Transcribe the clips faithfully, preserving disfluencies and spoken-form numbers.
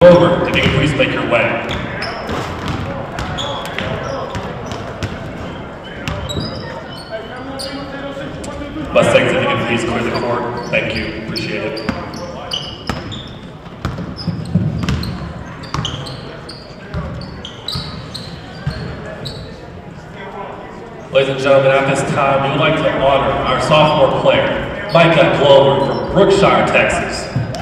Over, if you could please make your way. Mustangs, if you could please clear the court. Thank you, appreciate it. Ladies and gentlemen, at this time, we would like to honor our sophomore player, Micah Glover from Brookshire, Texas.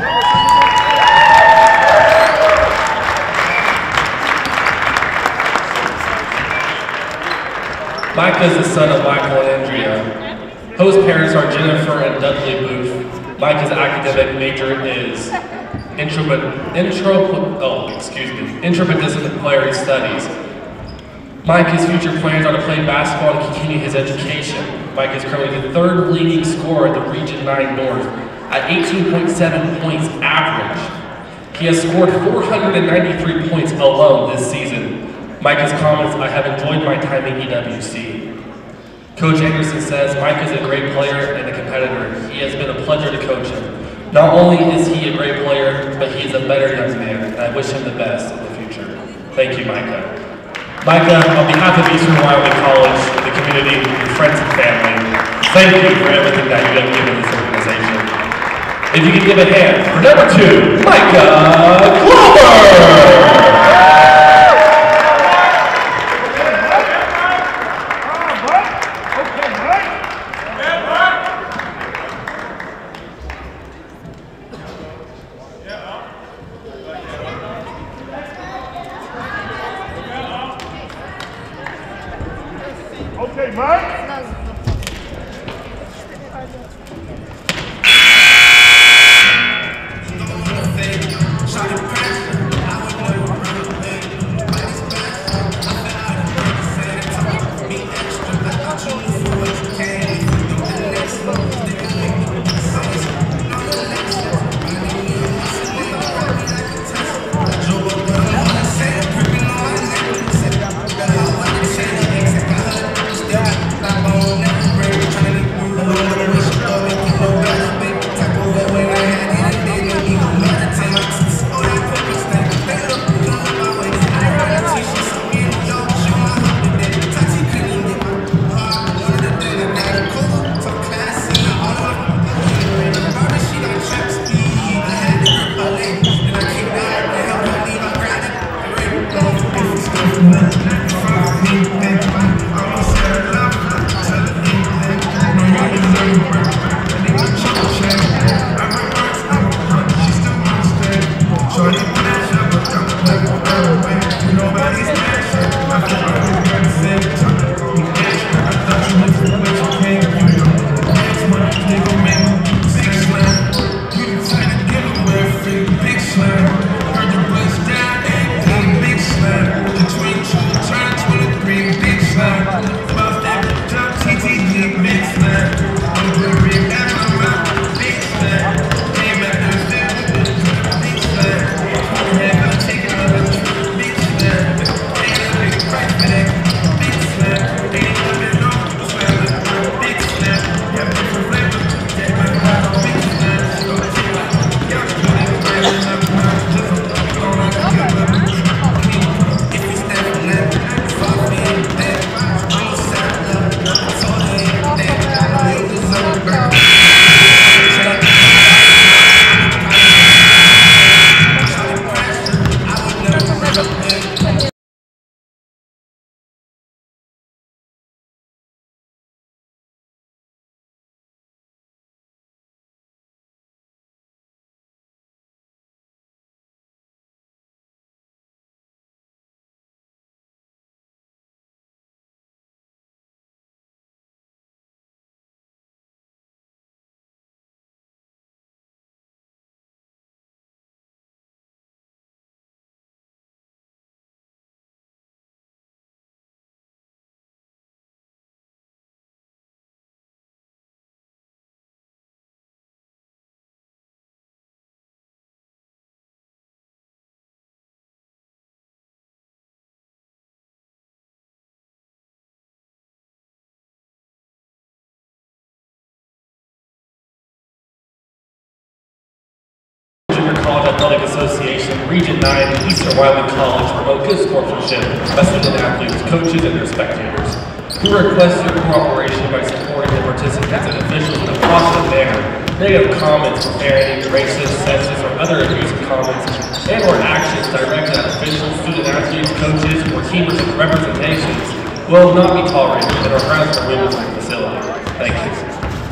Micah is the son of Michael and Andrea. Host parents are Jennifer and Dudley Booth. Micah's academic major is intro, intro, oh, excuse me, interdisciplinary studies. Micah's future plans are to play basketball and continue his education. Micah is currently the third leading scorer at the Region nine North at eighteen point seven points average. He has scored four hundred ninety-three points alone this season. Micah's comments, "I have enjoyed my time at E W C." Coach Anderson says, Micah is a great player and a competitor. He has been a pleasure to coach him. Not only is he a great player, but he is a better young man, and I wish him the best in the future. Thank you, Micah. Micah, on behalf of Eastern Wyoming College, the community, your friends and family, thank you for everything that you have given this organization. If you could give a hand for number two, Micah Glover! Okay, Mike. Yeah. Athletic Association, Region nine, Eastern Wyoming College promote good sportsmanship by student athletes, coaches, and their spectators. We request your cooperation by supporting the participants and officials in a positive manner. Negative comments, profanity, racist, sexist, or other abusive comments and or actions directed at officials, student athletes, coaches, or team representations will not be tolerated and are grounds for removal from the facility. Thank you.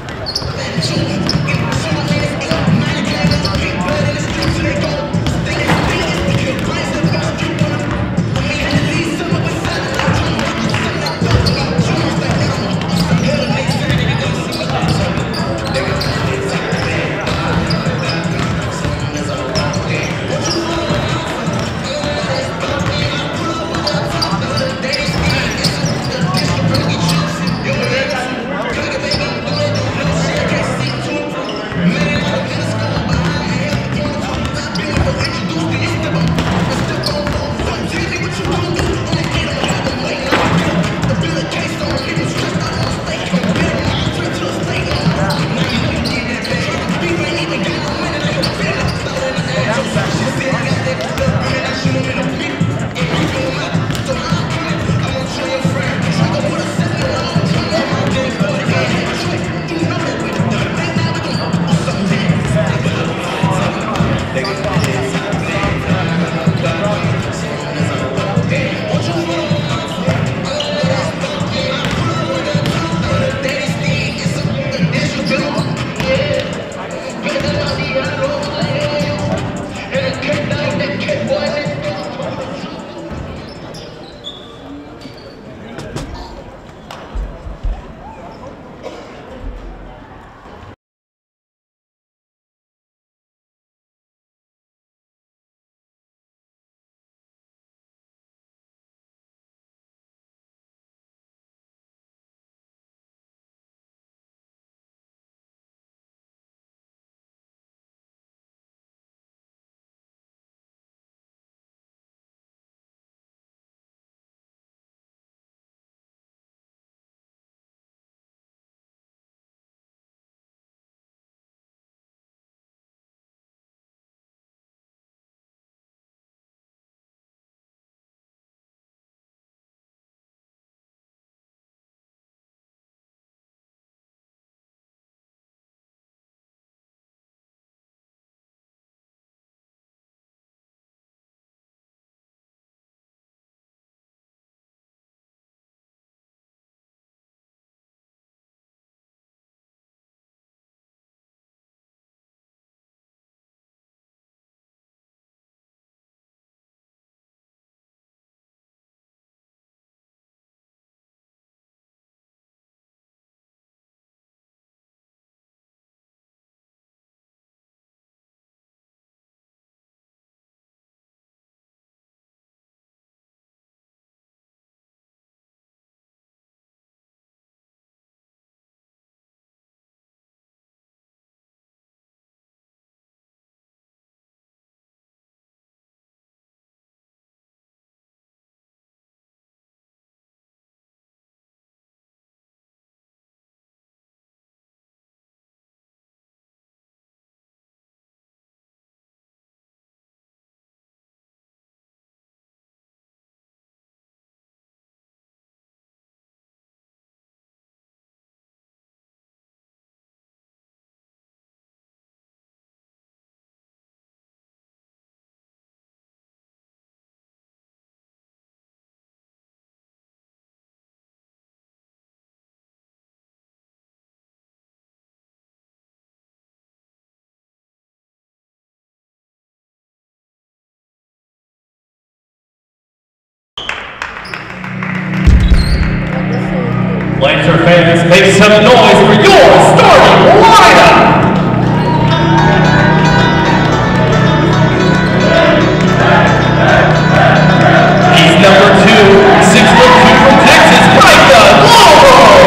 Lancer fans, make some noise for your starting lineup! He's number two, six foot two from Texas, Micah Lowell!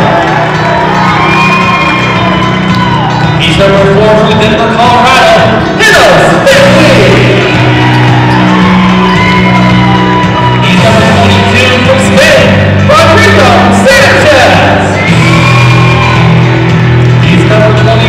He's number four from Denver, Colorado, Hills Finley! He's number twenty-two from Spain, Rodrigo Sanchez! He's number twenty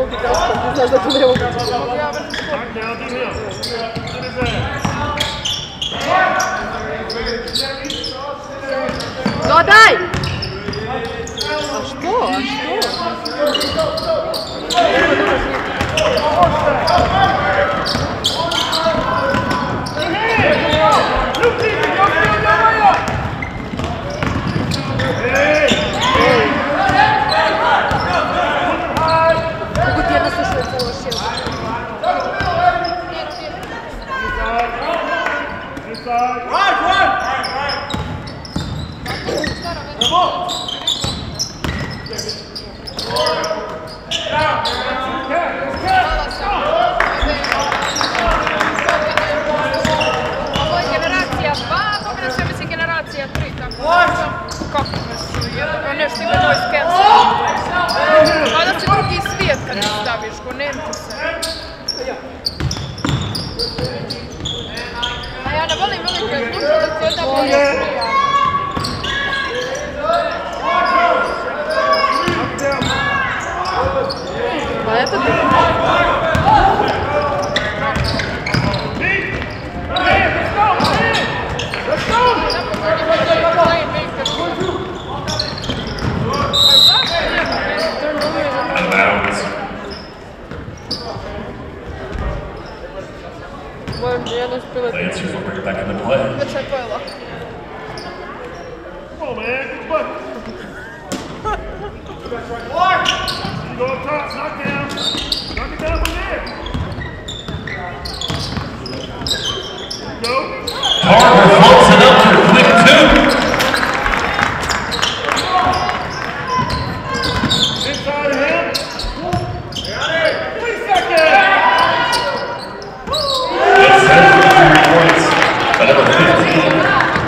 drugi raspad, ti znaš da to ne mogu. Dodaj! A što? A što? Mogu ti jedna slušalica lošija. Right, right! Bravo! Ovo je generacija dva, pogleda se mislim generacija tri, tako da kako me nešto ima noise cancel. Kada si drugi svijet kad ti staviš, konenti se. A ja ne volim velike slušalice, da volim svija. Pa eto ti. Lancers will bring it back into play. Već je pojela. Come on, man. Get the bucket. You go up top, knock down. Knock it down from there. Go. Carter floats it up for a quick two. Inside of him. Three seconds. It says three points, but number fifteen.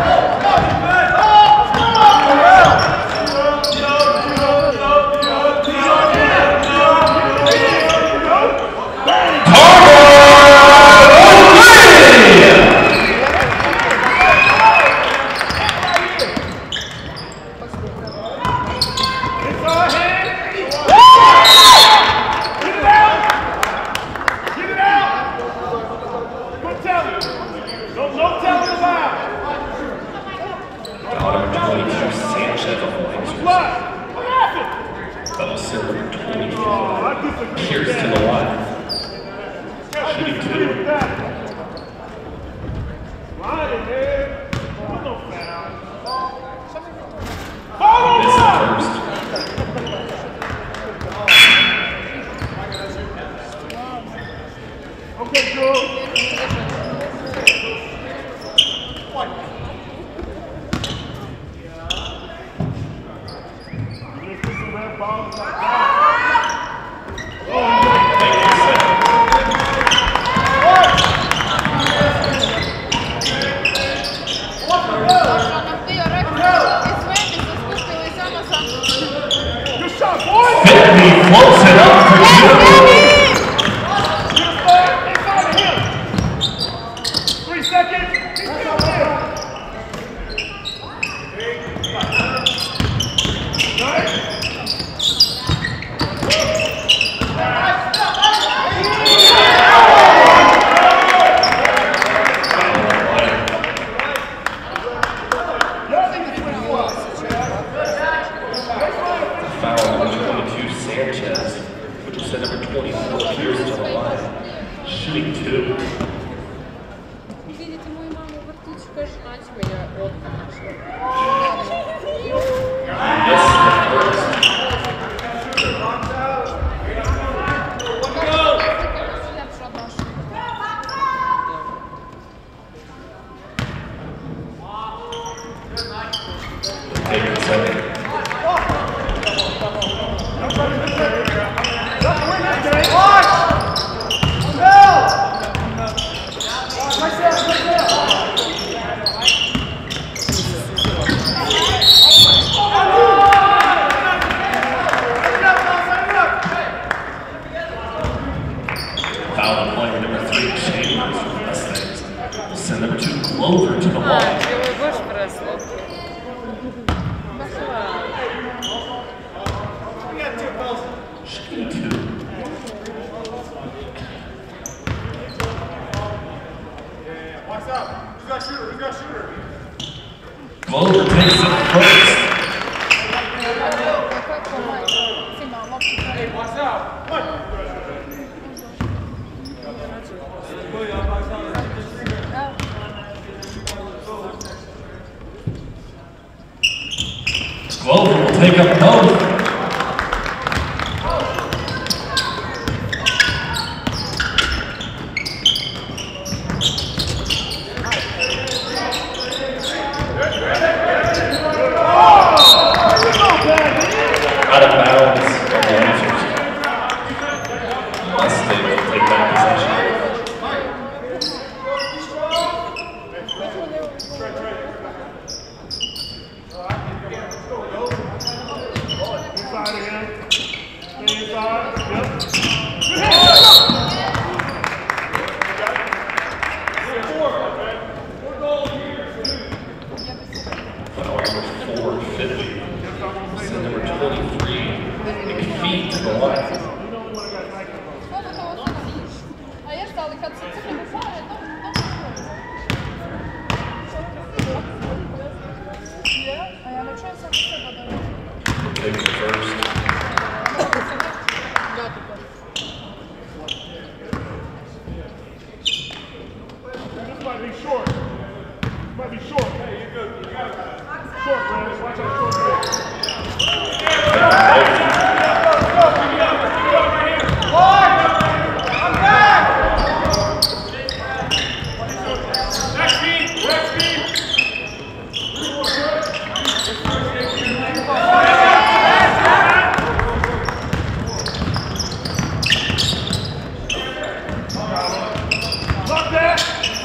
Cheers to the line. Shooting two. This is first. Okay, Joe. Fitney floats it up for two. Three seconds. Shooting two. Видите мою маму в ртуть, кажешь, мать меня отдала. This is the first. Take a second. Foul player number three, Chambers from the Mustangs. Will send number two, Glover, to the wall. Shooting two. Glover takes it first. Glover will take up both. Out of bounds on the answers. Unless they will take back possession. Inside again. Stay inside. Yep. Foul number four fifty. So number twenty-three, McPhee to the line. A jeste, ali kad se crne fare, a ja ne čujem sam seba da je. Take the first. This might be short. Might be short. Hey, you're good. You got it. Short, man. Watch that short man. I'm back! Next speed. Next speed. Lock that.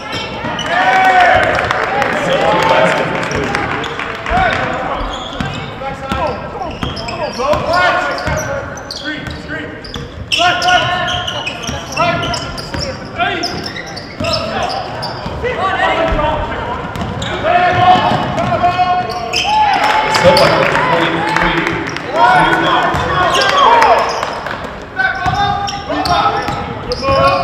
Screen, screen. Left, left. Right. Hey. It's up like the twenty-three. Good ball.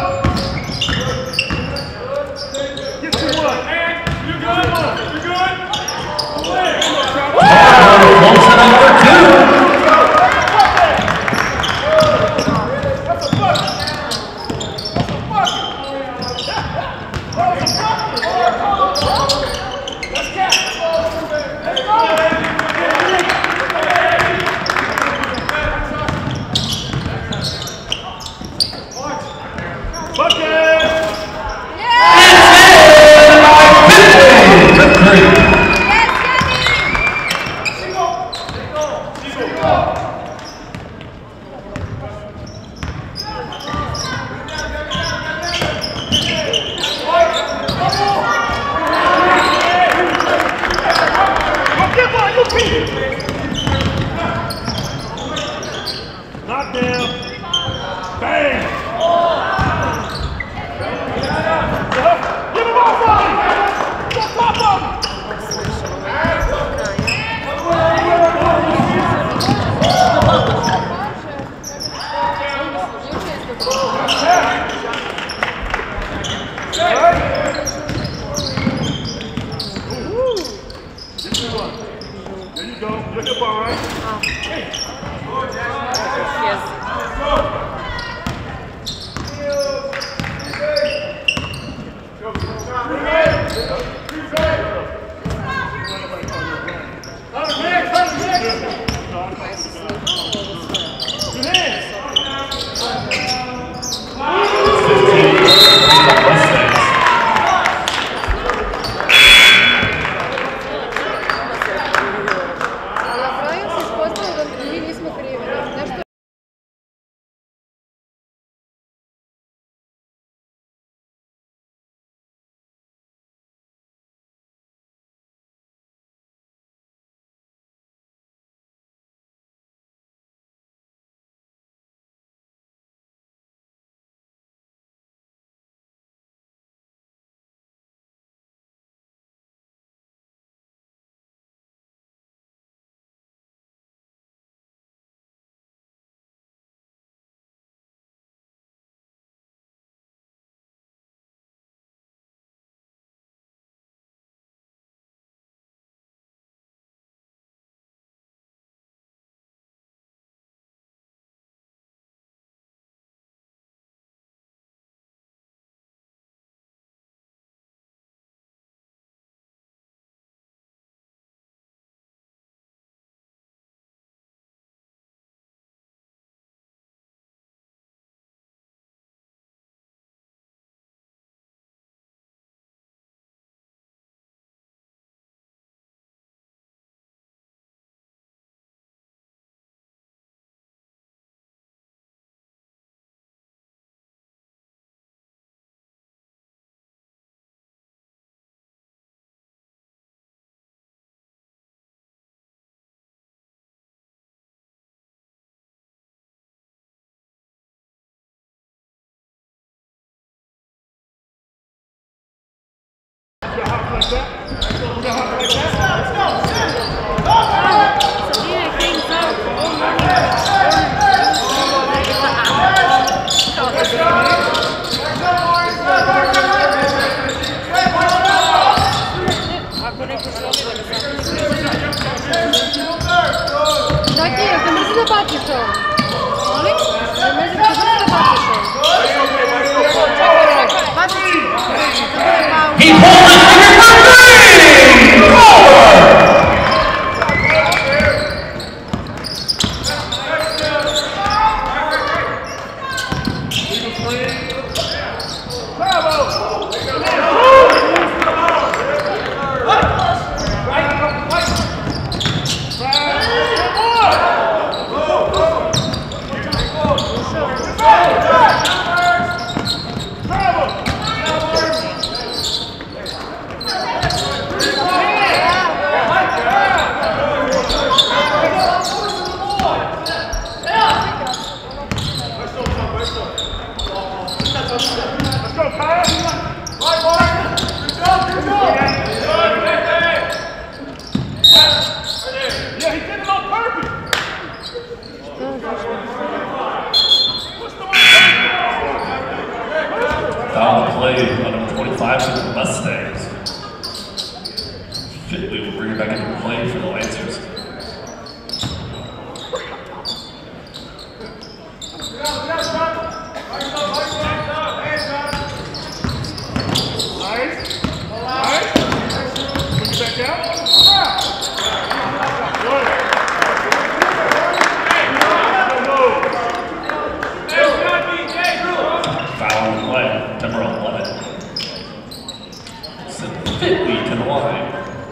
Get to one. You good? You good? One set number two. That's a bucket. That's a bucket. That's a bucket. Let's catch. Let's go. Bucket. Knock down. Bang. Get him off of him. Get top of him. He pulled the trigger for three! Four! Foul play on number twenty-five for the Mustangs. Fitly will bring it back into play for the Lancers. Nice. Nice. Put it back out. Good. Foul on the play, number eleven. Sent Fitly to the line.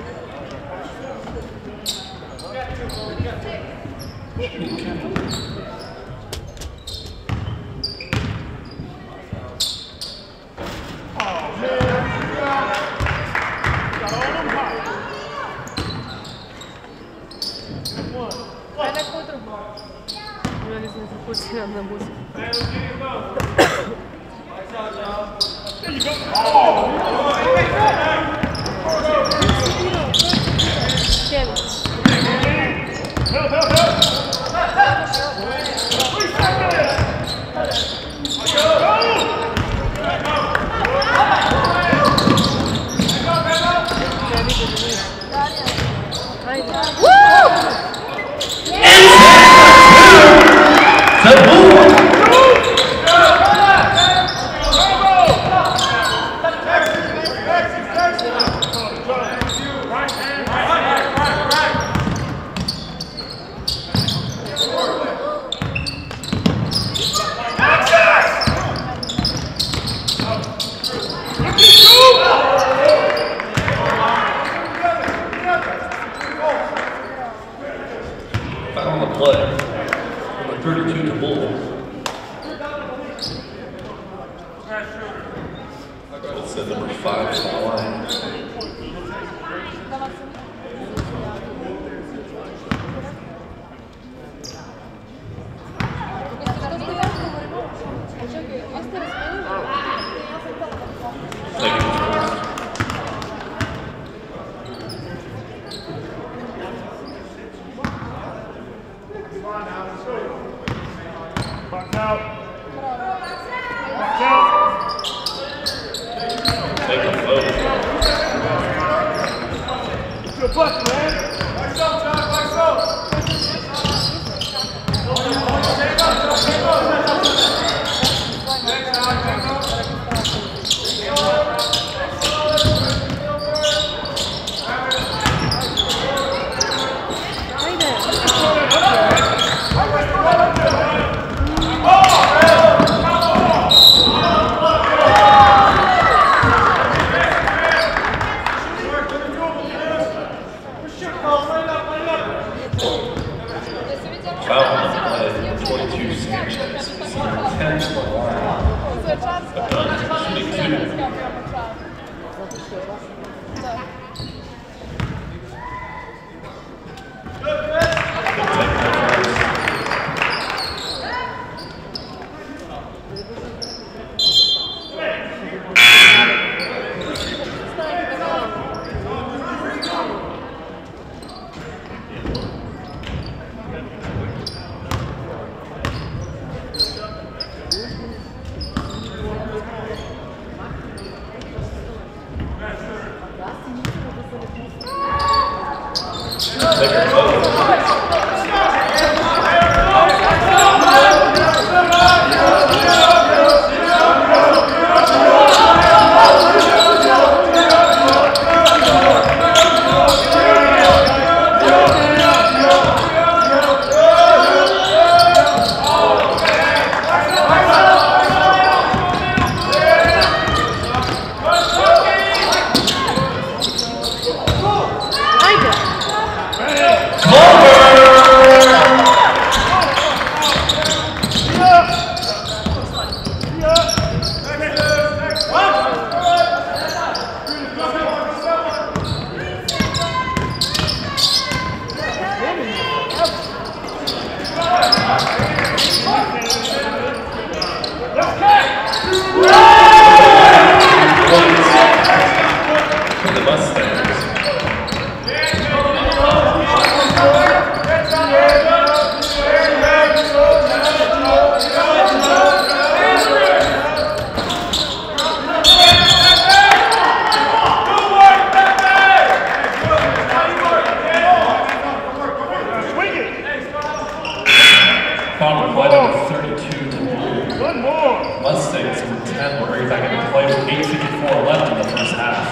Ajde kutru. Ja nisam se pustila na busu. Čeli. Help, help, help. Foul on the play, number thirty-two to Bull. Let's say number five to the line. Box out. Box out. Take a vote. eight fifty-four left in the first half.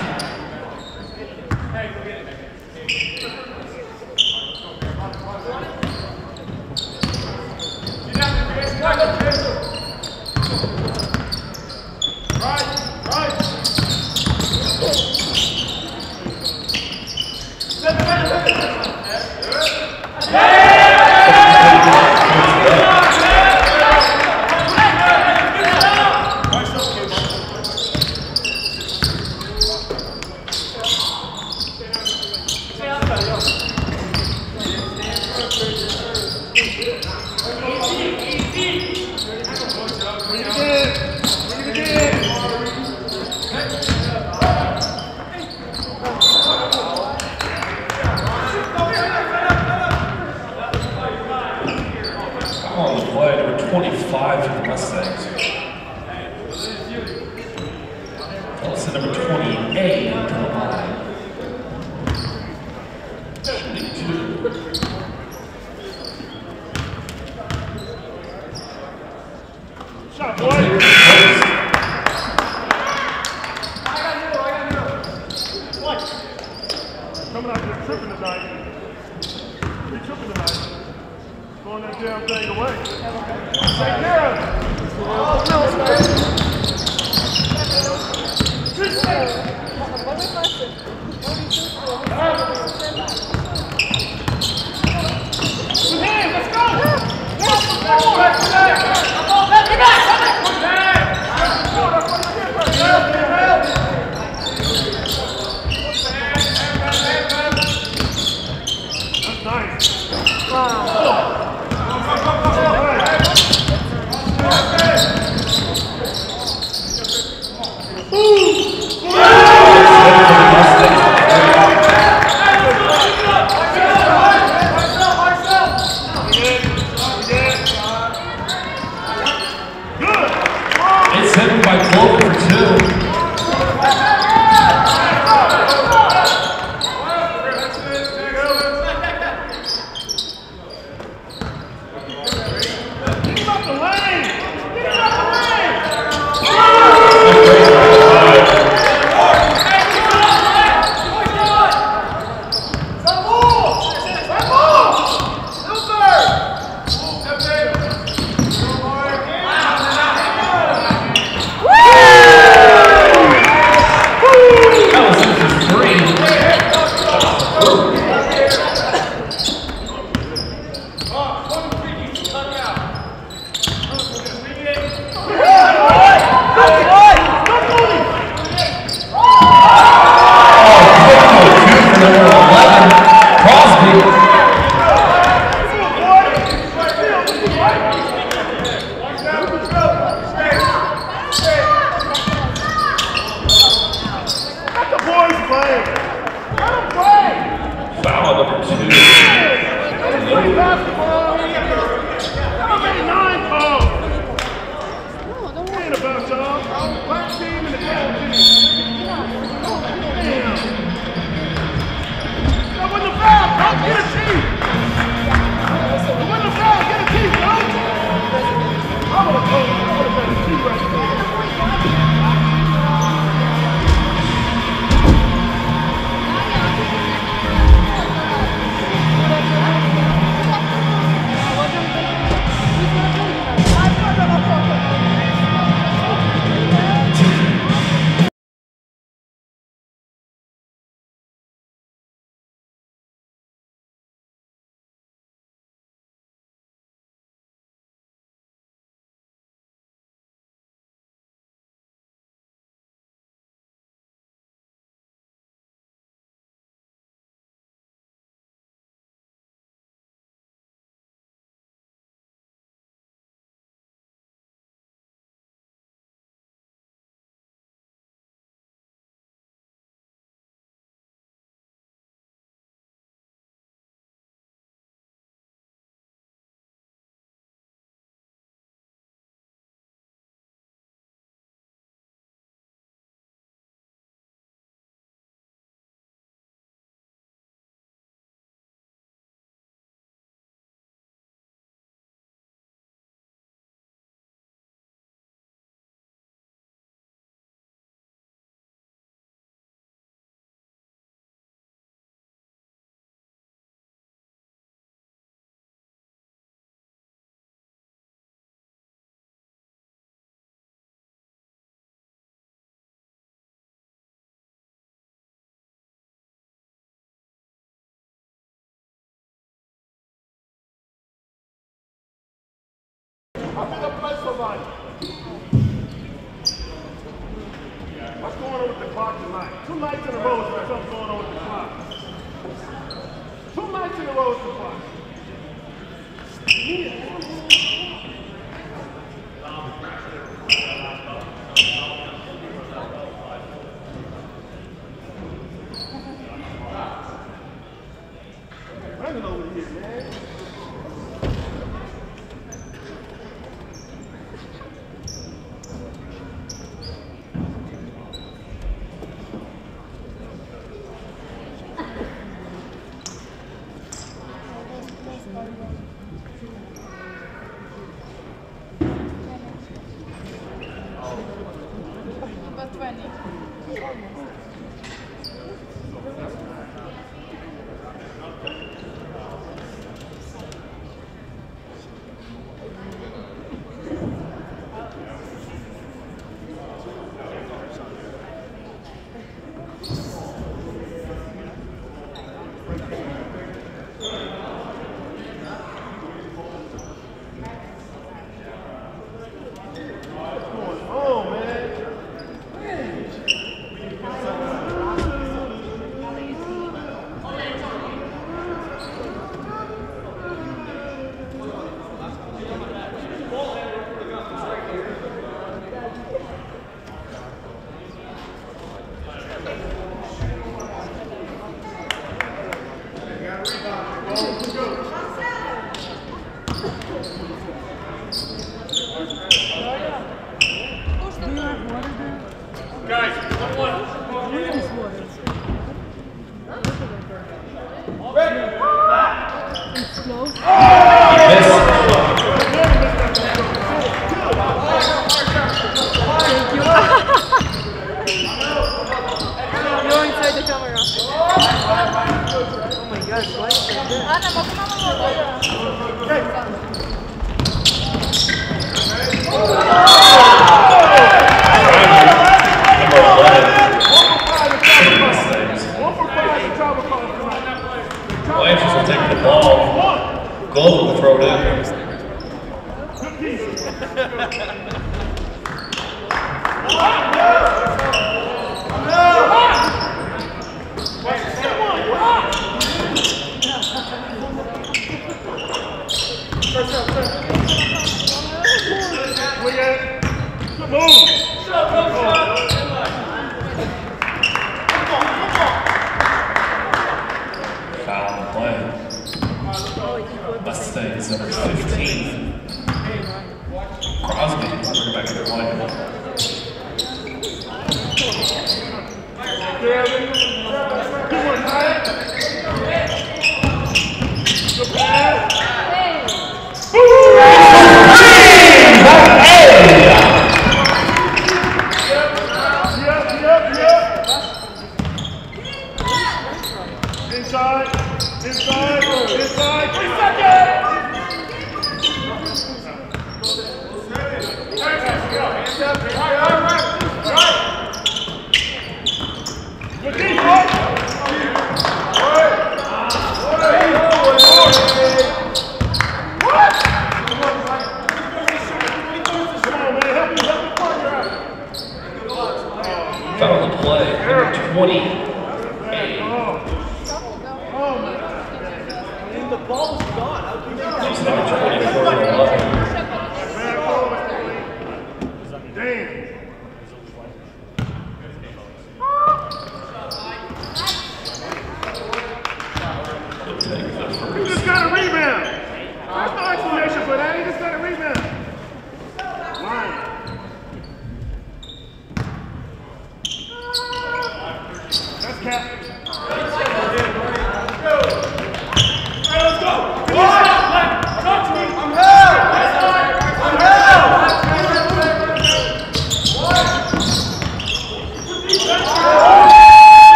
I think I play somebody. What's going on with the clock tonight? Two nights in a row there's something going on with the clock. Two nights in a row with the clock. Running over here, man.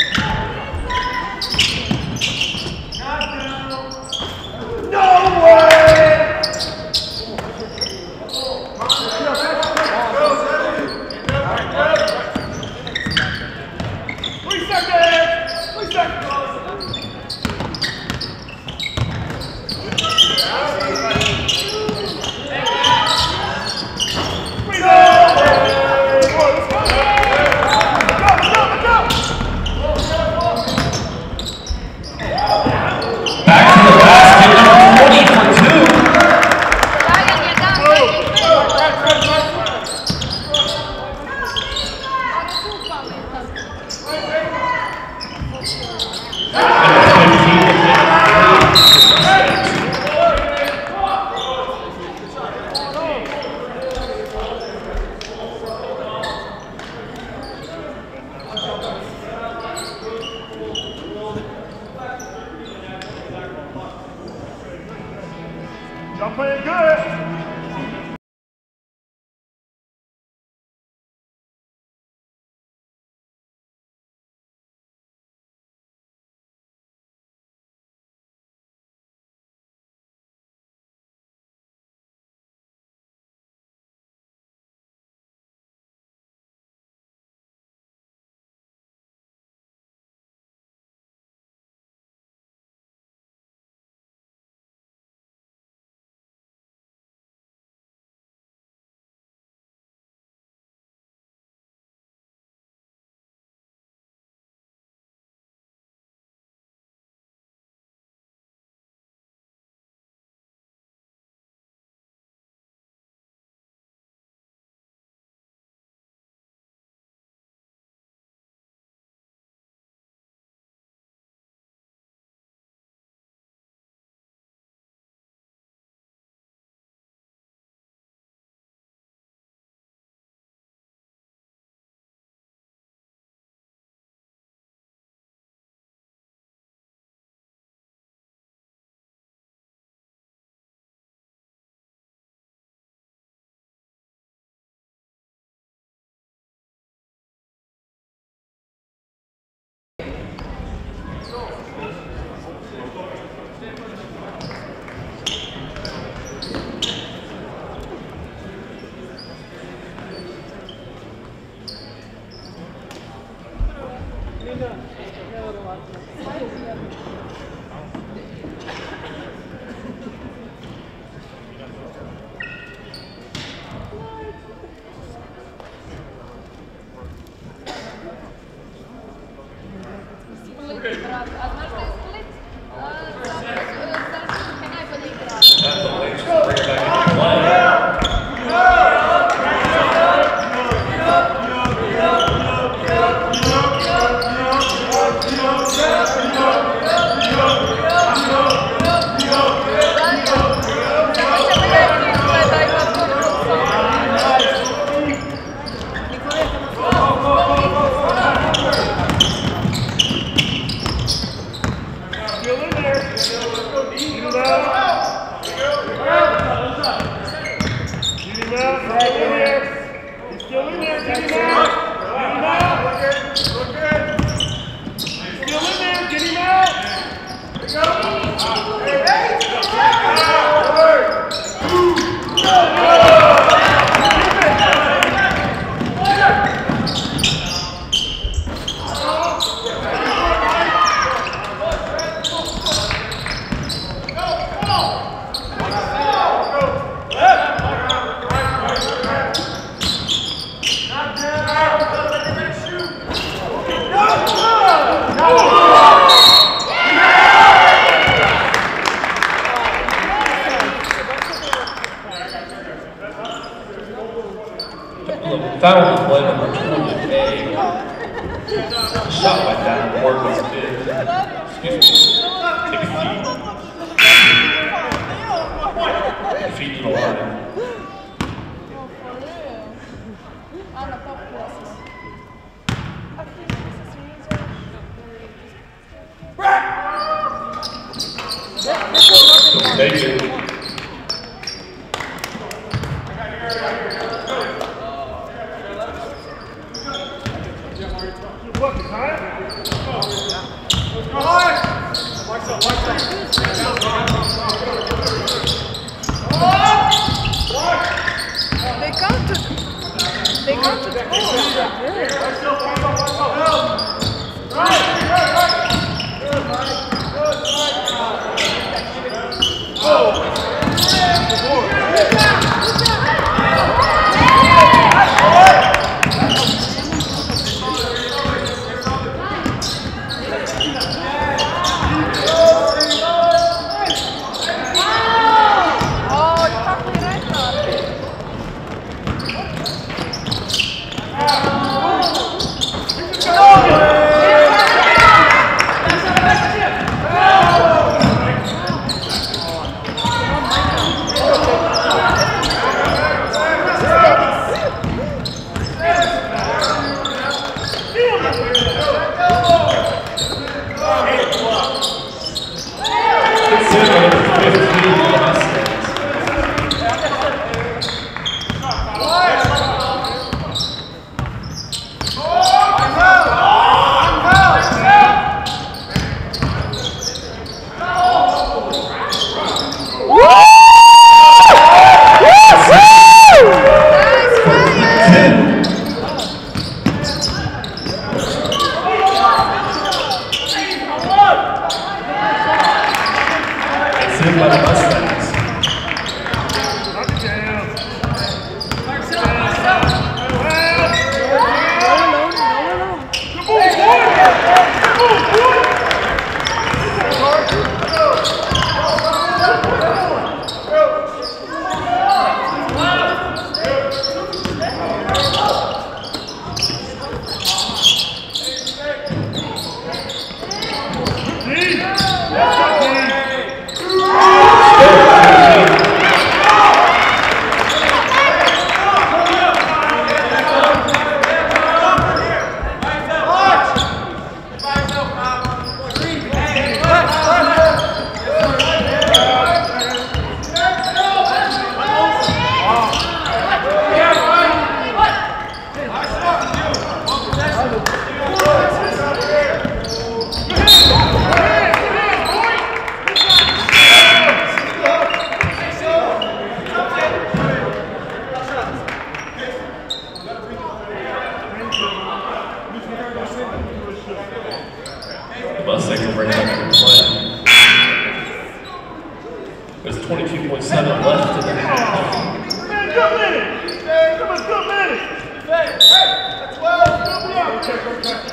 No way! Y'all playing good. Foul play number twenty-eight. Shot like that, Ward was big. Excuse me. Take a feet. Feet to the line. Take it. They counted. They counted. in by the Mustangs. Knock it down. Good move, boy! Good move, boy! Mustangs will bring it back into play. There's twenty-two point seven left in the half. Man, good minute! Give us good minute! Hey, that's twelve! Good job!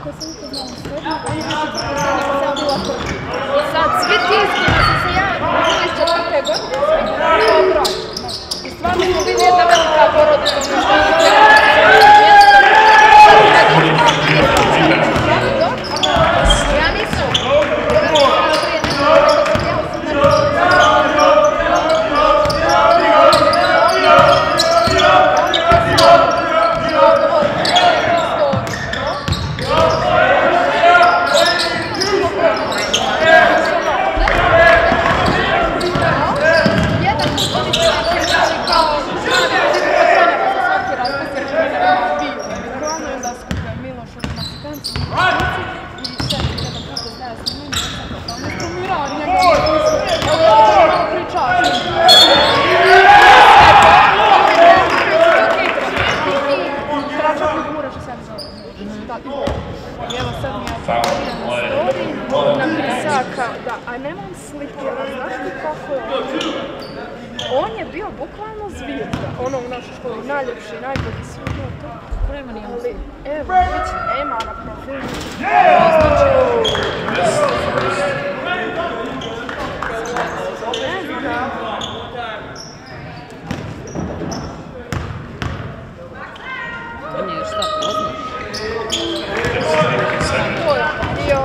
kako sam to znala srednju, oni su sam bila prvi. Sad, svi ti s kojima sam se ja iz četvrte godine kao broj. I stvarno smo bili jedna velika porodica, što što je ja nisam. A nemam slike, a znaš ti kako je on? On je bio bukvalno zvijezda, ono u našoj školi, najljepši, najbolji svi bio to. Prema nije ali, evo, već nema na profilu. On je šta poznat? To je bio...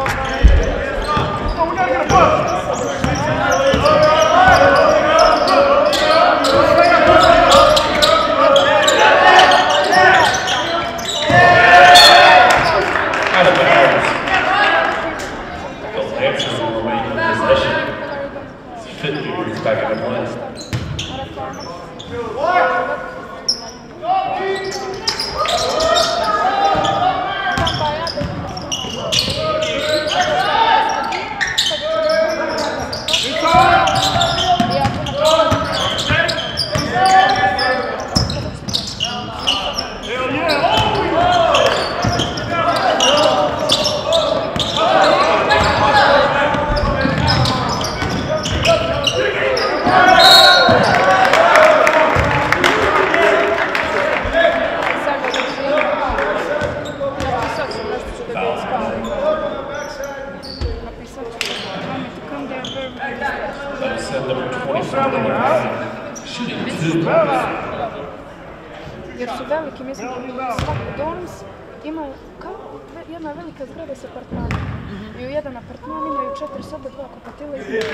Jer su veliki, mi smo svaki dorms imaju kao jedna velika zgrada s apartmanima. I u jedan apartman imaju četiri sobe, dva kupatila i dvije.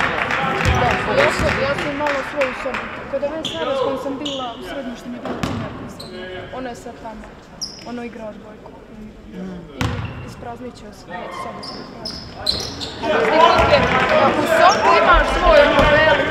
Ja sam imala svoju sobu. Kada već Sara s kojom sam bila u srednju što mi je bila činjarka sad. Ona je sad tamo. Ono igra odbojku. I ispraznit će se već sobu sam praznit. U sobu imaš svoju modelu.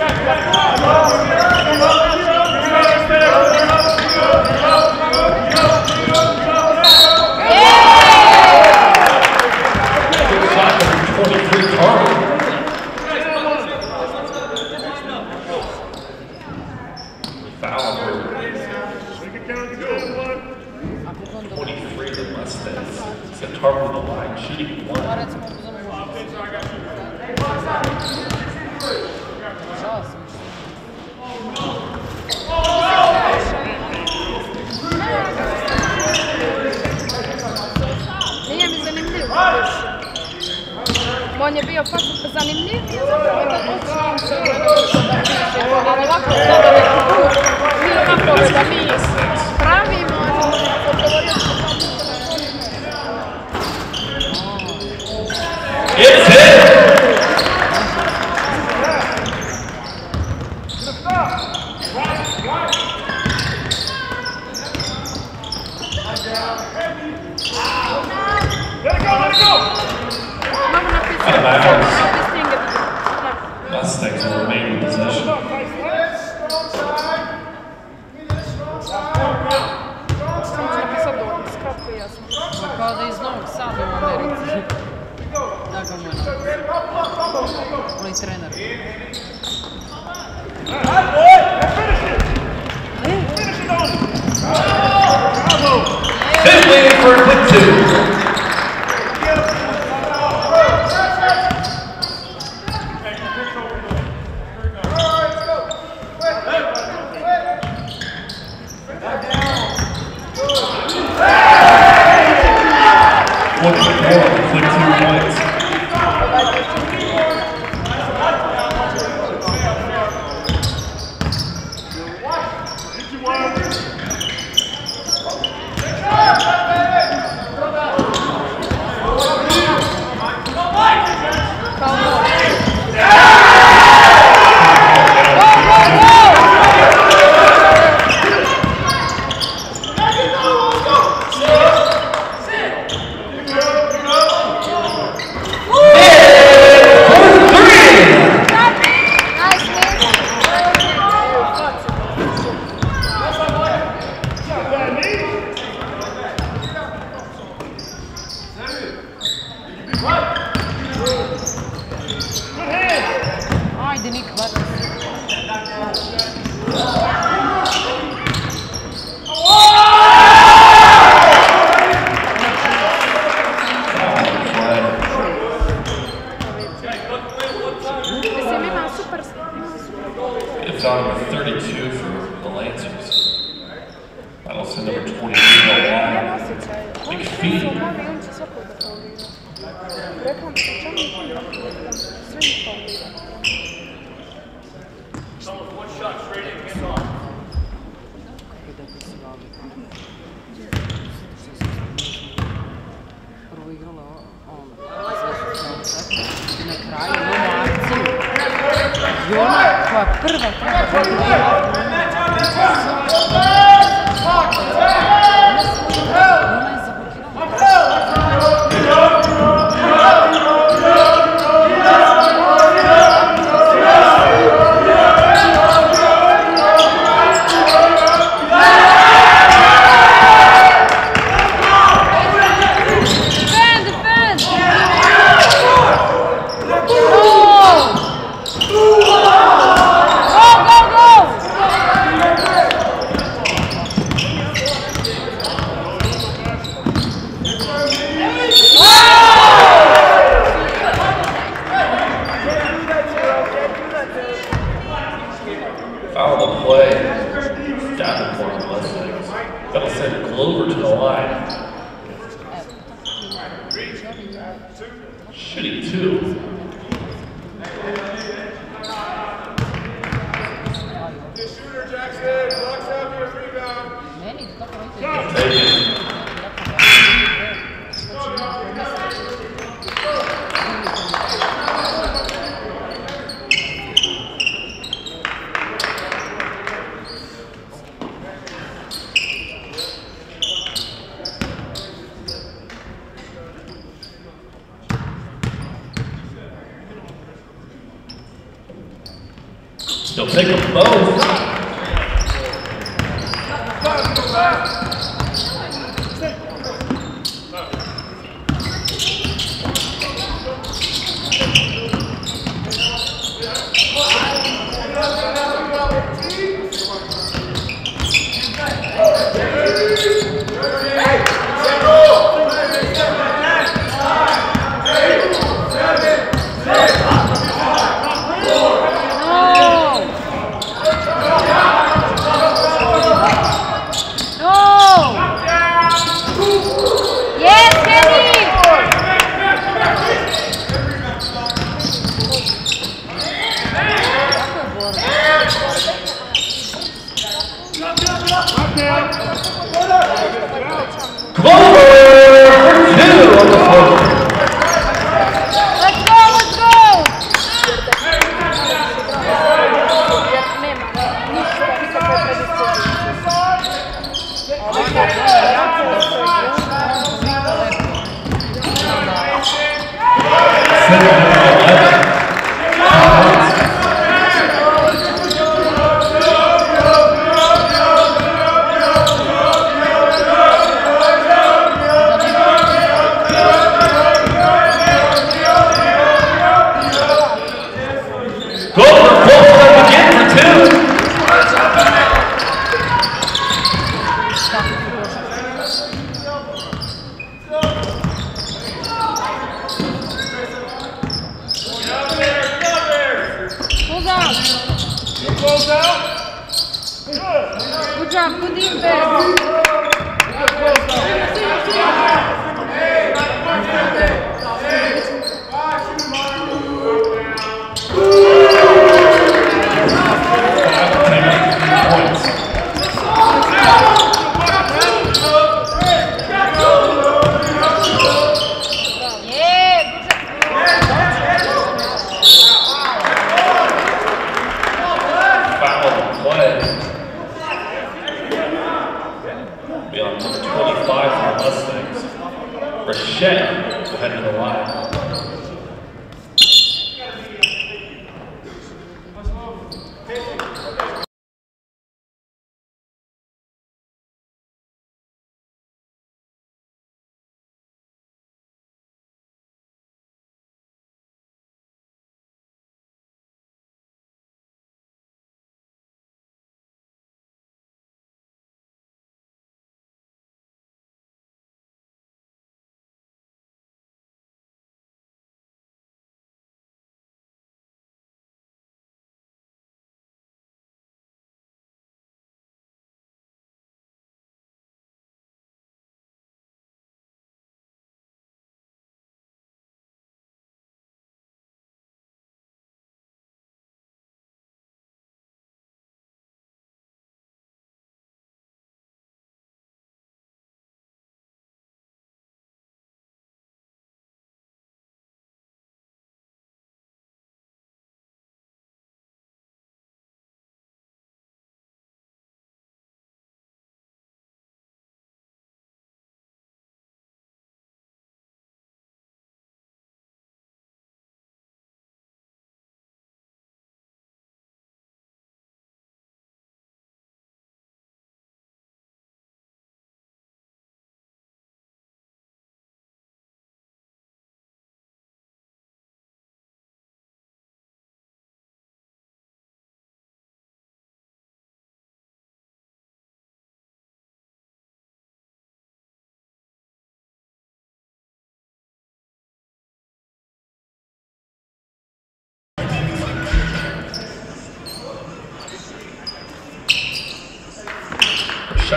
On je bio fakt zanimljiv i zapravo da učinam se ali ovako sada neki put mi hakove da mi pravimo, a ne odgovorio se Mustangs will remain in possession. Kao da iz Novog Sada u Americi. Da ga mora. Onaj trener. Finley for the two. foul number thirty-two for the Lancers. That'll send number twenty-two to the line. Big feed. One shot straight in, get off. Prvo igralo ono, i na kraju imamo akciju. I ona koja prva treba da bila ona je zablokirala. They'll take them both. Be on number twenty-five.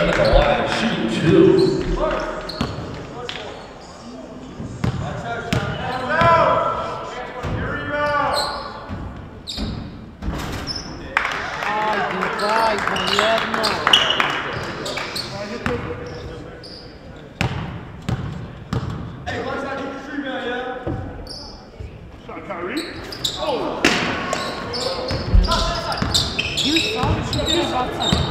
seven at the line, shooting two. Daj, po jedno. Ju sam ću ti bacati.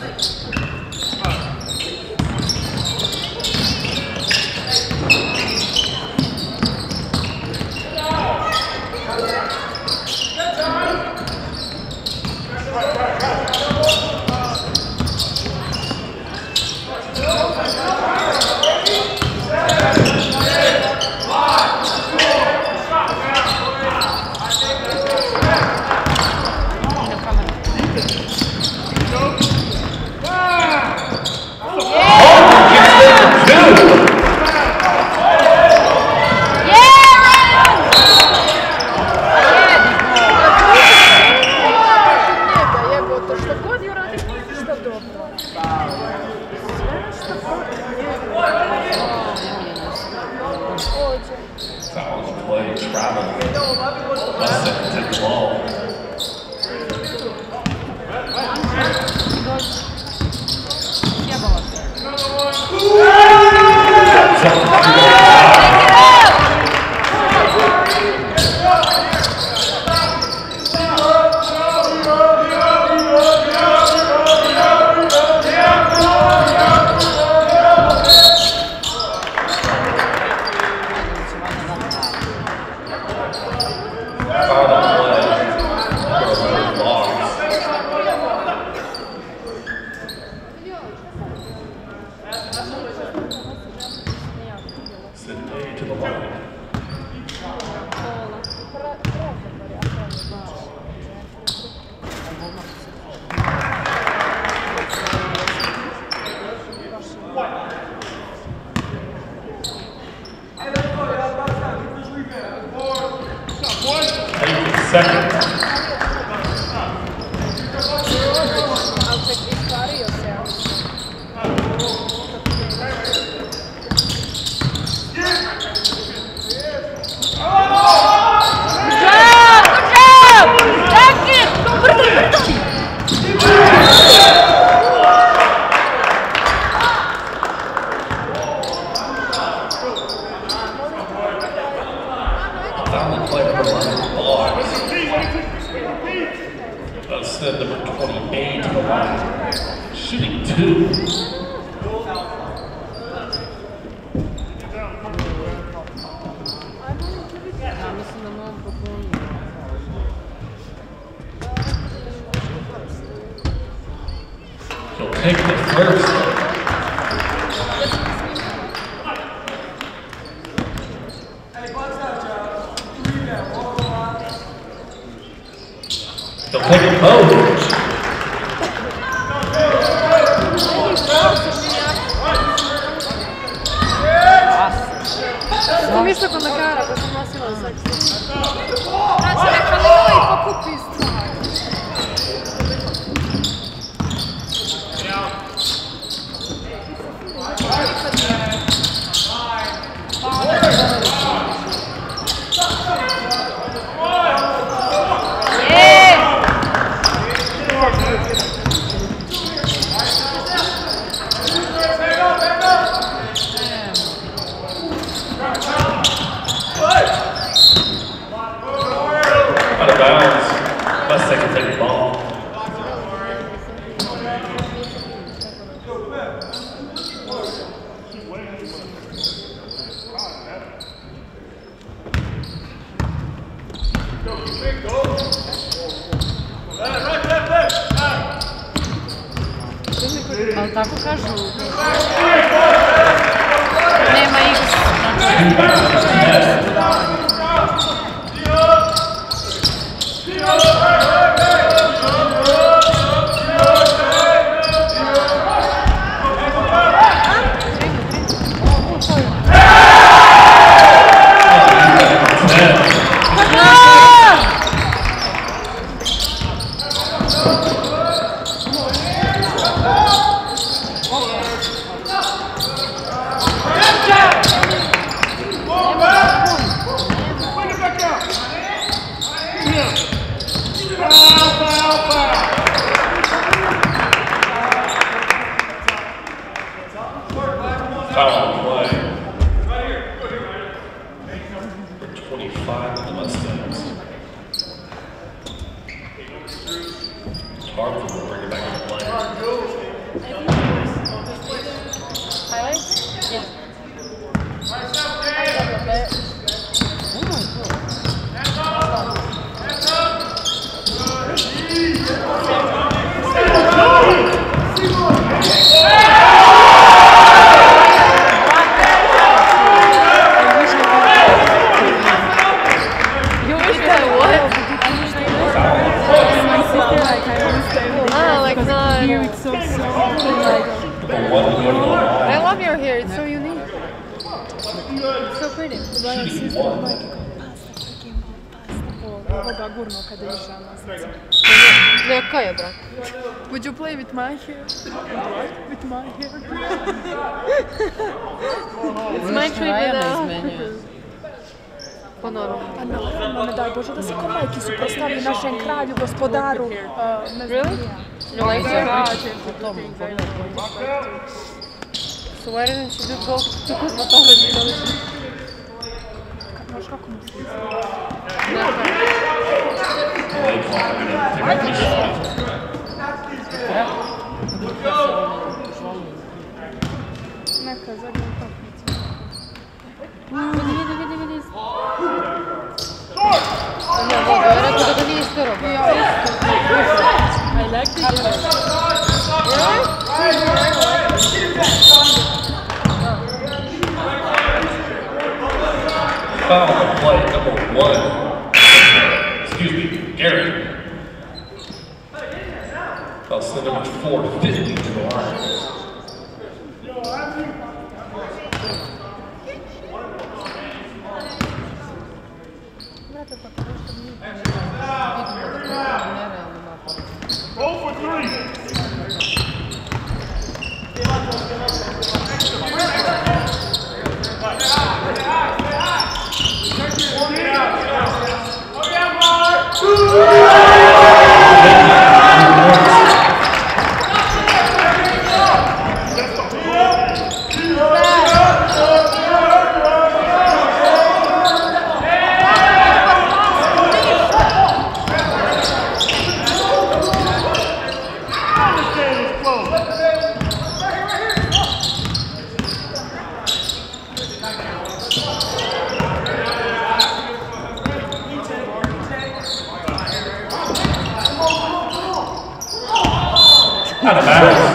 Ali tako kažu, nema X, Foul on play. For twenty-five of the Mustangs. Hartford will bring it back into play. Highlights? Yeah. I love your hair, it's so unique. It's so pretty. Ovoga gurno kada je išao na slici. Ne, kaj je, brat? Would you play with my hair? With my hair? It's my treatment now. Po normalno. Pa naravno, ne daj Bože da se ko majki suprostavi našem kralju, gospodaru. Uh, ne znam. Really? You like it? So why didn't you do both? Because what already knows. Znaš kako mu se neka zadnja utakmica. Vidi, vidi, vidi, vidi. Ne, mogu, ja rekao da ga nije isto roba. Ja isto. I like the yellow. Foul on play number one. Excuse me, Gary. Foul set number four, fifty to the line. Go for three. Out of bounds.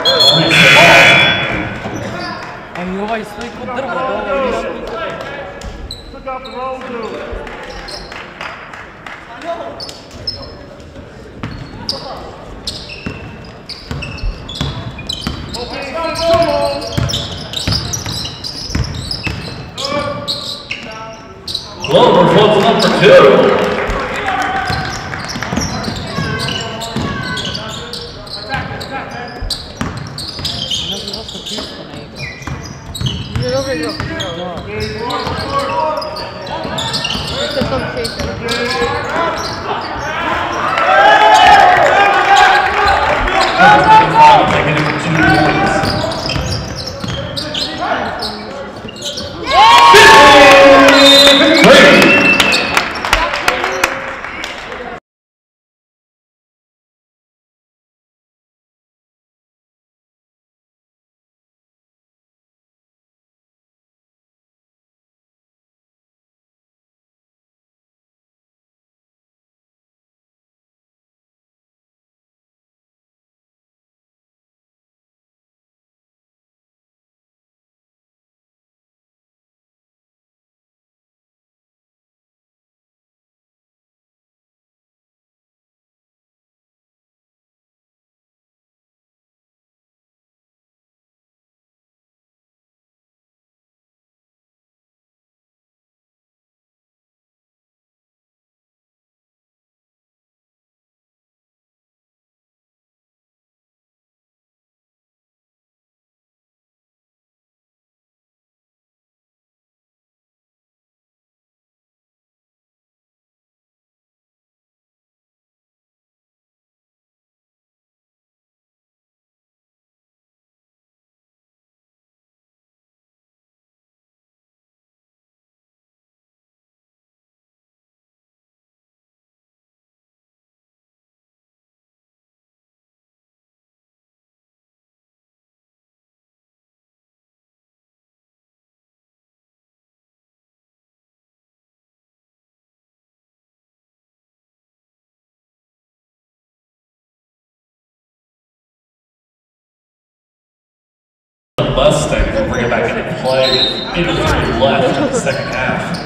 A i ovaj stoji kod drva dole. Took out the roll too. Glover floats number two. Dobro igrao. Isto je top šeća. Taking it for two points. The Mustangs will bring it back into play. eight oh three left in the second half.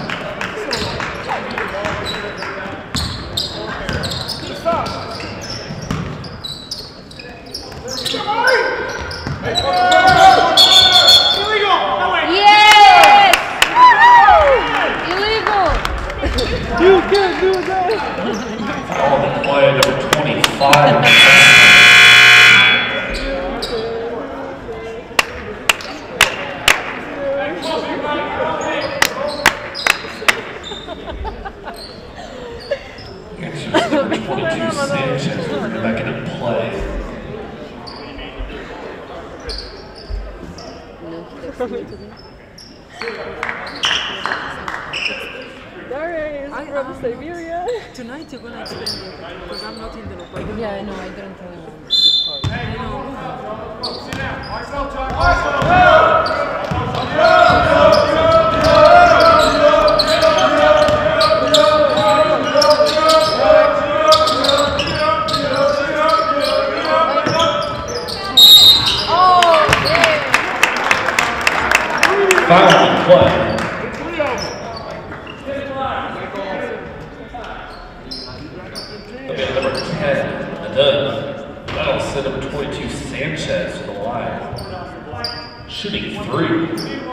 Yes! Illegal! You can't do that! All in play, number twenty-five. Number twenty-two, Sanchez will bring it back into play. Darius from Siberia. Tonight you're gonna explain it because I'm not in the loop. Yeah, I know. I didn't tell you this part. I know. Sit down. Myself, John. Foul in play. Okay, number ten, and then that'll send number twenty-two, Sanchez to the line. Shooting three.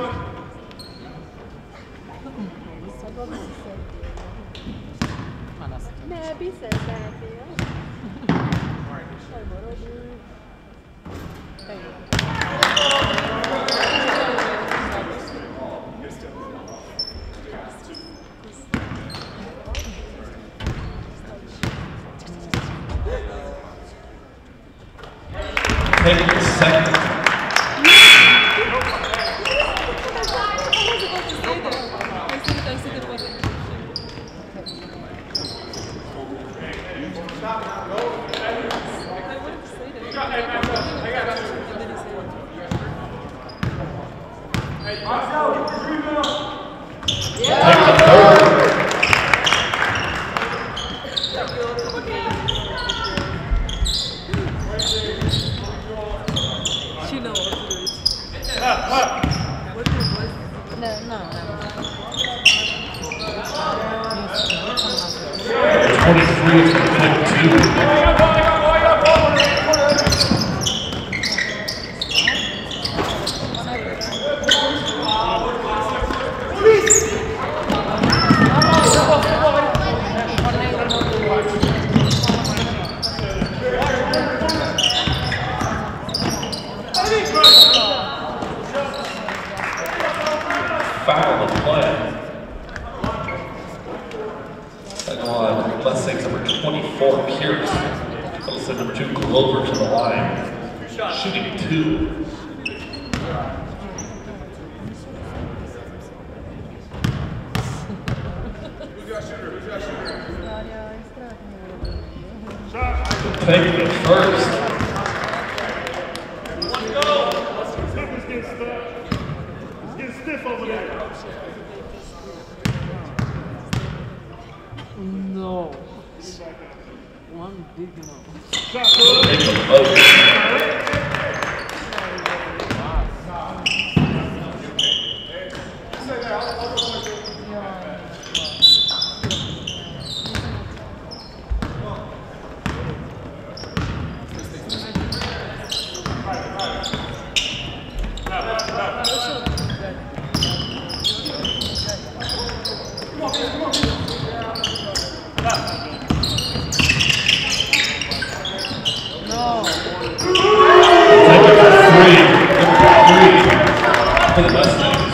Ne bi se setio. Take the second. twenty-three is going to pick two. Foul the play. Second line, Mustangs number twenty-four, Pierce. That'll send number two, Glover to the line. Shooting two. Taking it first. It's getting stuck. It's getting stiff over there. No. One big no. Take the vote. For the Mustangs.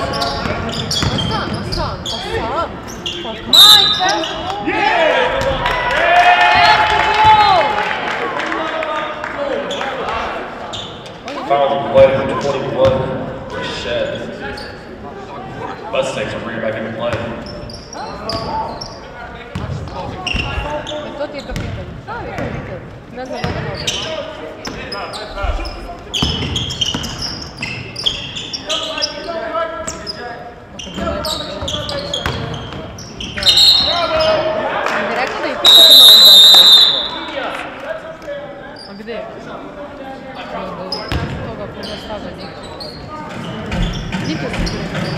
Foul play for twenty-one for Shed. Mustangs will bring it back into play. A gdje? onoga koga stave Nike. Nike su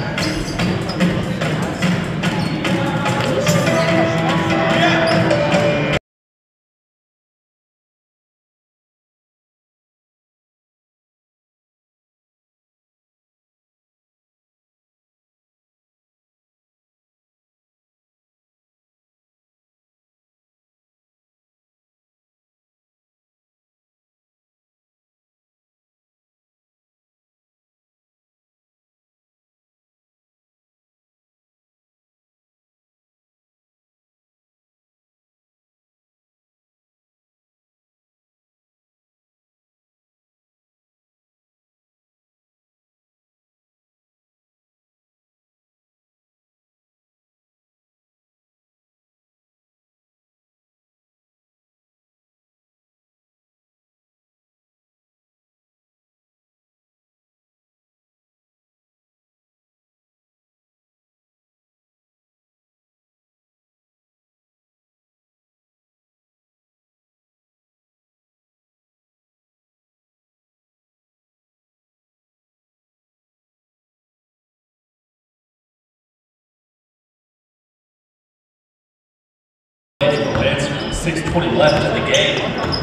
six twenty left in the game.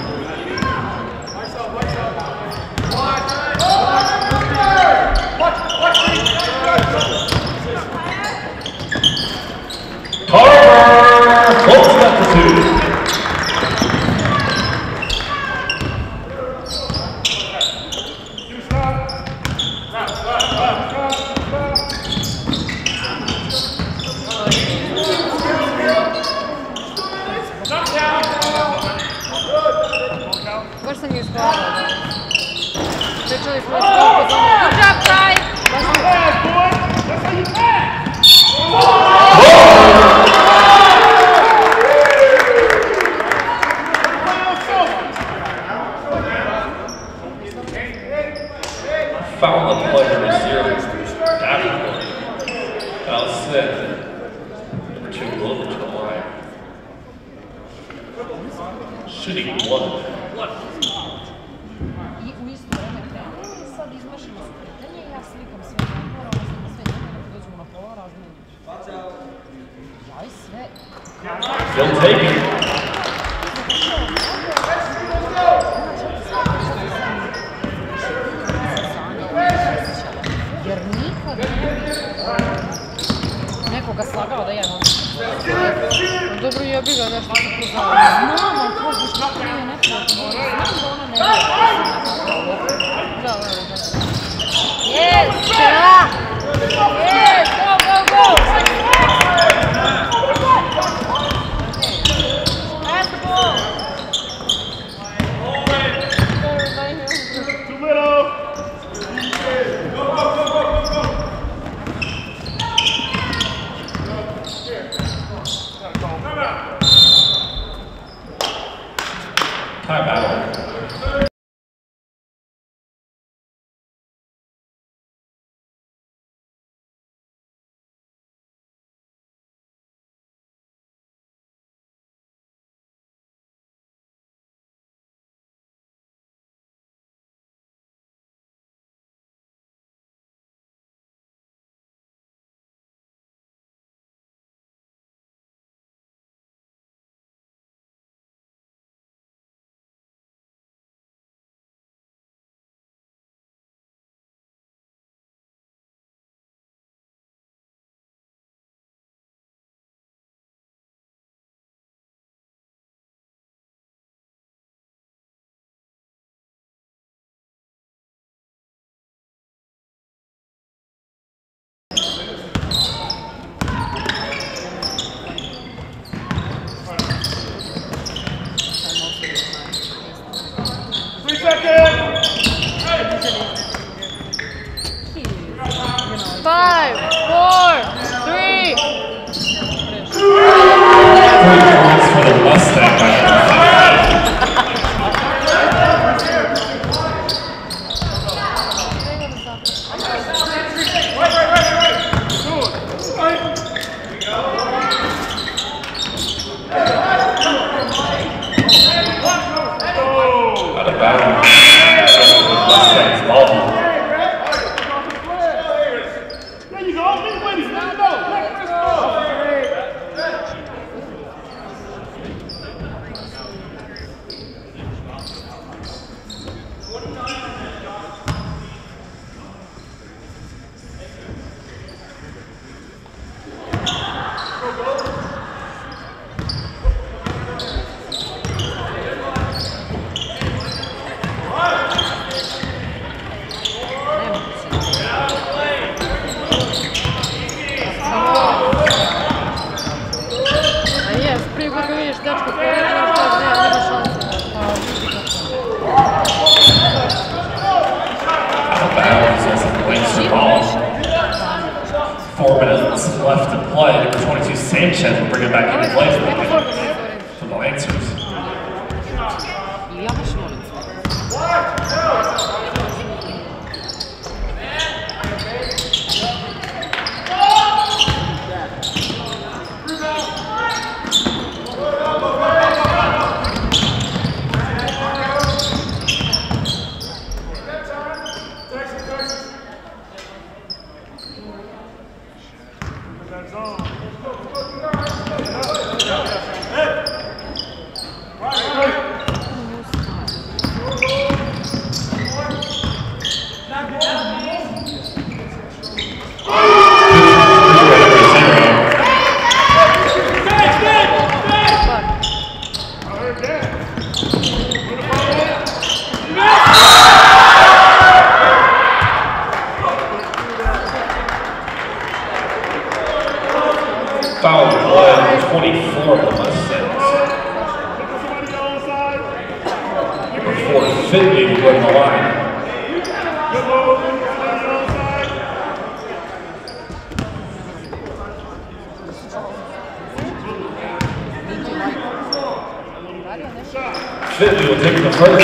Carver holds it up to two. Baš sam ju izgledala. Pričali smo koliko za ono. Good job, Ty! Baš sam Foul the player is zero. Davenport. Foul set. Number two, Glover to the line. Shooting one. I u isto vreme krenuli i sad izmašimo skretanje i ja slikam sve napora, ostavim sve njene da dođemo na pola razmeni. Ja i sve. They'll take it. Jer nikad nekoga slagao da ja nosim. Dobro jebi ga nešto se poznao. Znam, ali kožiš kako nije neprijatno. Znam da ona ne vidi. Da, da, da. Yes! Čela! Yes! Go, go, go! Pass the ball! Too little. Time out. Three seconds. Five, four, three. Three points for the Mustang by number five. Right, right, right, right. Sanchez will bring it back into play for the, for the Lancers. Yanlış mı oldu? Foul blood, twenty-four on the Mustangs. Number four, Finley will go to the line. Finley will take the first.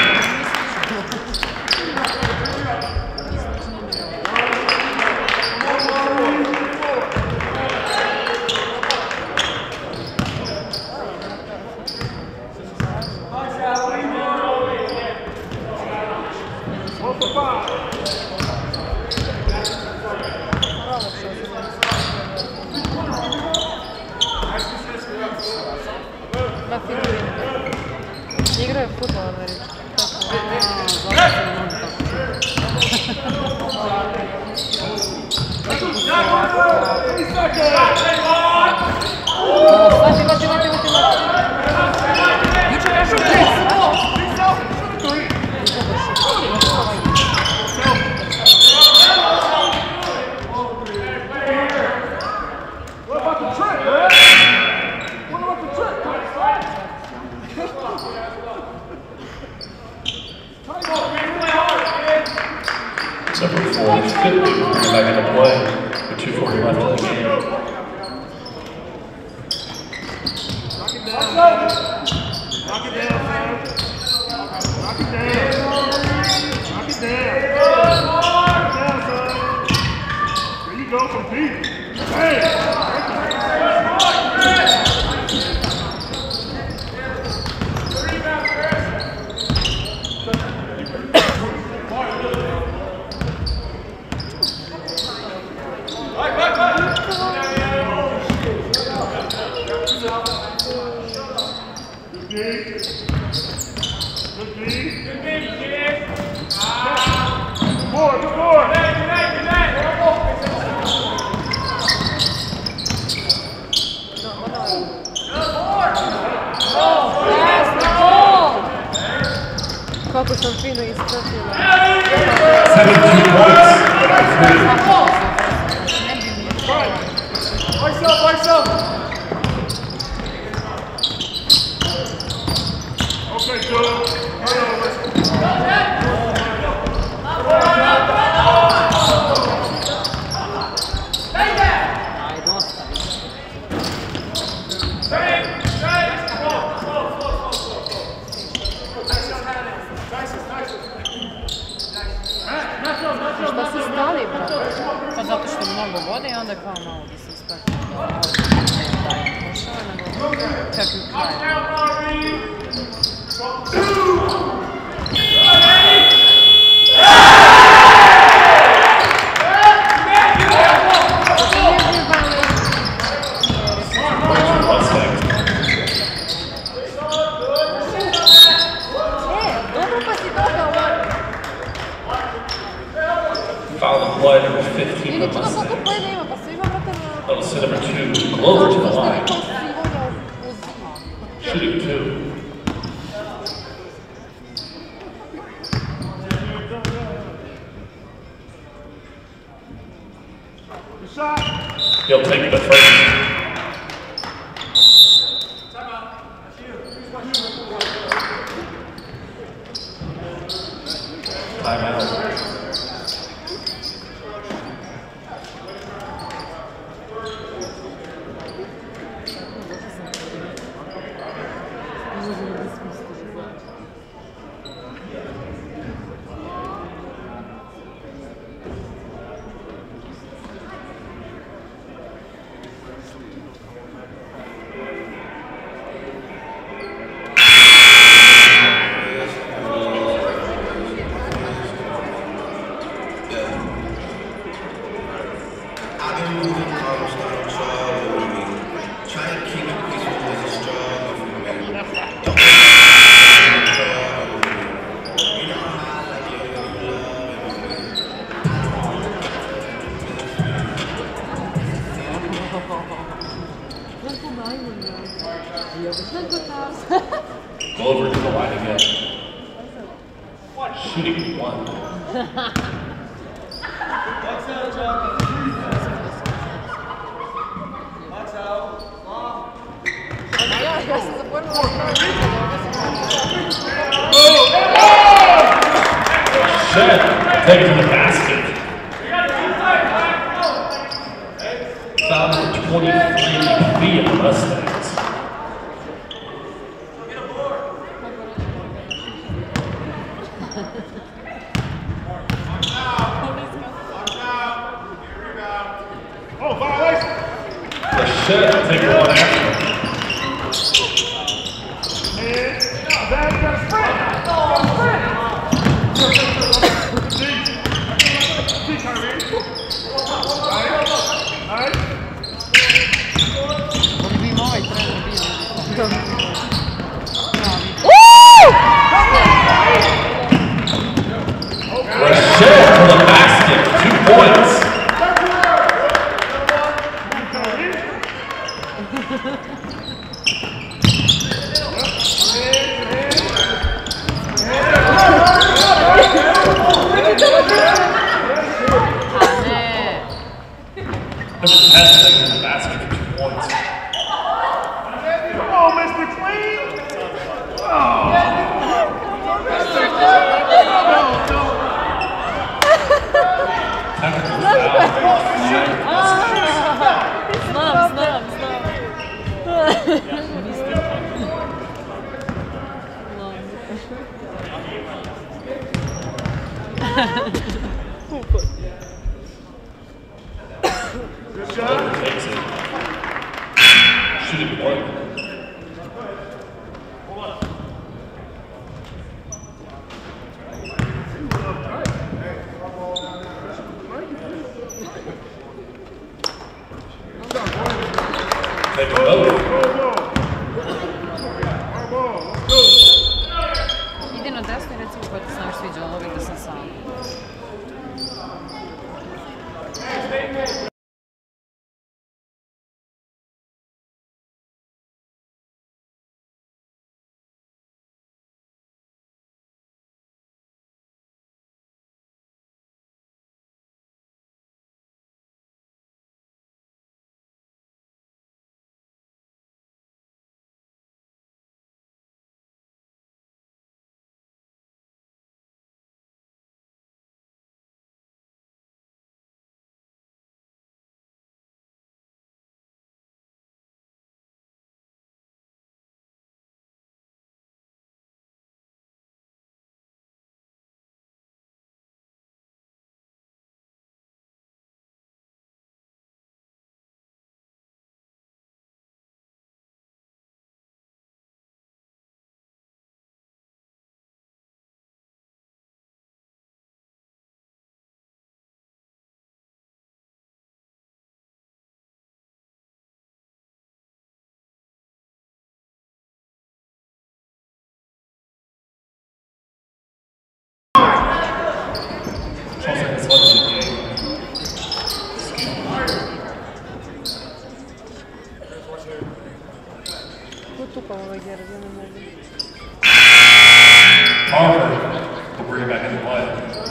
Igraju futbol, veri. Vati, vati, vati, vati, Juče kažu pres. What about the trick, man? What about the trick? Number four, Finley will bring it back into play with two forty left in the game. Knock it down. Knock it down, man. Knock it down. Knock it down. Knock it down, son. There you go from deep. Hey! Kako sam fino ispratila. seventeen points. Ice up, ice up. Okay, good. Šta se stali, brate? Pa zato što mnogo vode i onda kao malo bi se ispratila. Čak i u kraju. Foul the play, number fifteen for the Mustangs. That'll send number two, Glover to the line. Shooting two. He'll take the first. Timeout. shooting one. Ja sam zaboravila. Shed, take it to the basket. Foul number twenty-three, via Mustangs. Oh, violation! The Shed take one after. And that got a sprint! Rashid for the basket, two points. Number ten taking the basket for two points. Come on, Mister Clean! Technical foul. Znam, znam, znam. Good shot. Takes it. Shooting one. Take a vote. Ide na desno i recimo koja ti se najviše sviđa, ali ovdje sam sam. Harvard will bring it back into play.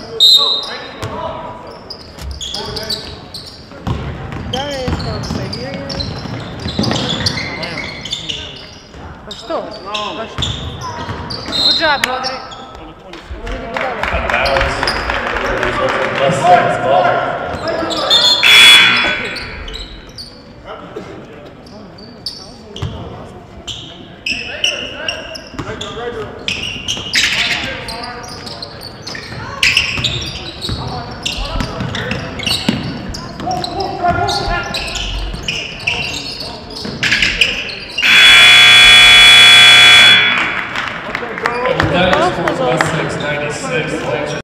Da li je to Siberia? Pa što? Pa što? Good job, Rodri. Out of bounds. Less seconds ball. That is scores West six ninety-six.